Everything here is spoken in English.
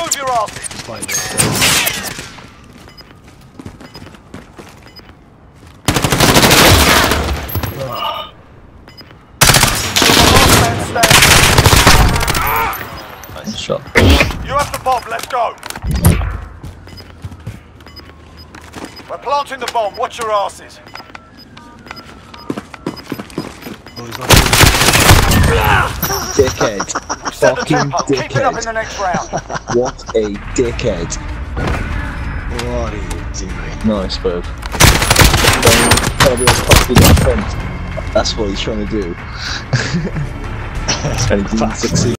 Move your asses. Nice shot. You have the bomb, let's go. We're planting the bomb, watch your asses. Dickhead. Set the Fucking tempo, keep it up in dickhead. the next round. What a dickhead. What are you doing? Nice, Bob. That's what he's trying to do. And he didn't succeed.